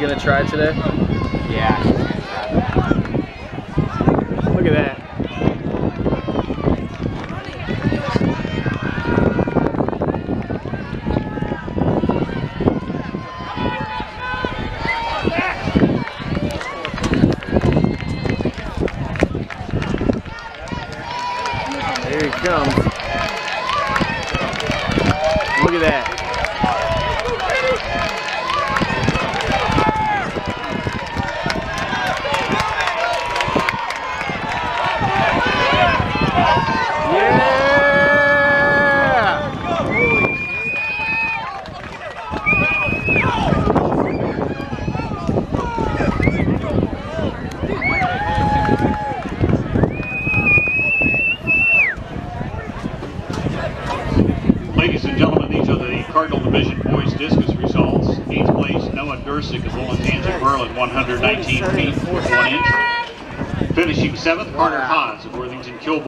gonna try today? Yeah. Look at that. Here he comes. Look at that. Ladies and gentlemen, these are the Cardinal Division boys discus results. 8th place, Noah Dursick of Wollongong, Merlin, 119 feet 1 inch. Finishing 7th, Carter Haas of Worthington.